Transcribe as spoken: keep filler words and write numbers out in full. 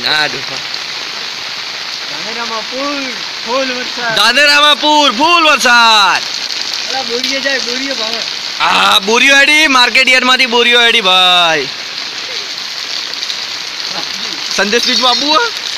aduh. दानेरामापुर फूल वरसाद दानेरामापुर फूल वरसाद अला बोरियो जाए बोरियो भावे आ बोरियो हेडी मार्केट यार्ड मांथी बोरियो हेडी भाई संदेश बीज बाबू